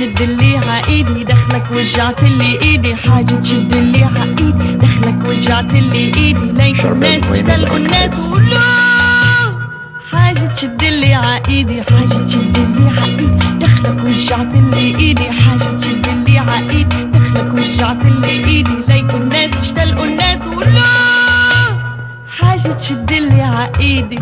تشد اللي عايدي دخلك وجعت اللي ايدي، حاجة تشد اللي عايدي دخلك وجعت اللي ايدي، ليك الناس اشتلقوا الناس ولا حاجة تشد اللي عايدي، حاجة تشد اللي عايدي دخلك وجعت اللي ايدي، حاجة تشد اللي عايدي دخلك وجعت اللي ايدي، ليك الناس اشتلقوا الناس ولا حاجة تشد اللي عايدي.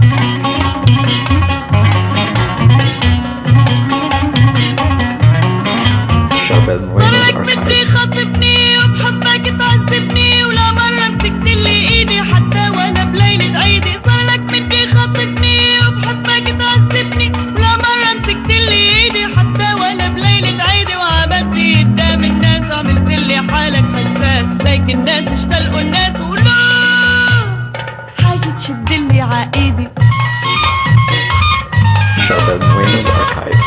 صارلك بدي خاطبني وبحبك تعذبني، ولا مرة مسكت اللي ايدي حتى وانا بليلة عيدي، صارلك بدي خاطبني وبحبك تعذبني، ولا مرة مسكت اللي ايدي حتى وانا بليلة عيدي، وعملتني قدام الناس وعملت لي حالك حساس، ليك الناس اشتلقوا الناس ولا حاجة تشد اللي عايدي. Charbel Nuenos Archives.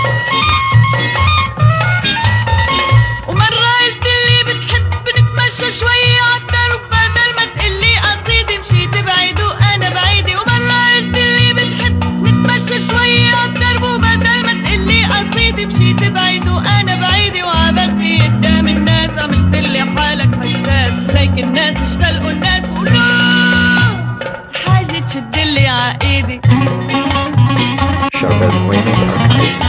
شوية عالدرب بدل ما تقلي قصيدي مشيت بعيد وانا بعيدي، ومرة قلتلي بتحب نتمشى شوية عالدرب وبدل ما تقلي قصيدي مشيت بعيد وانا بعيدي، وعملتي قدام الناس عملتلي حالك حساس، ليك الناس اشتلقوا الناس ولا حاجة تشدلي عايدي. Charbel Nuenos Archives.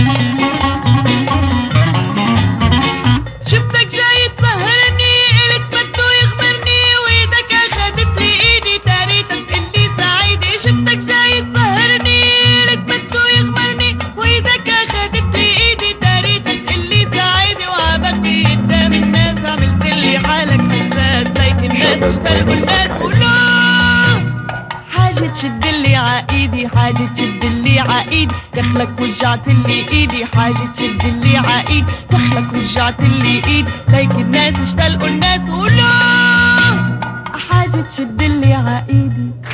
شفتك جاي تسهرني قلت بده يغمرني، وايدك اخدت لي ايدي تاريتك اللي سعيدي، شفتك جاي تسهرني قلت بده يغمرني، وايدك اخدت لي ايدي تاريتك اللي سعيدي، وعبرتي قدام الناس عملت لي حالك حساس، ليك الناس اشتلقوا الناس ولا حاجة تشد اللي عايدي، حاجة تشد اللي عايدي دخلك وجعت اللي ايدي، حاجة تشد اللي عايدي دخلك وجعت اللي ايدي، ليك الناس اشتلقوا الناس ولا حاجة تشد اللي عايدي.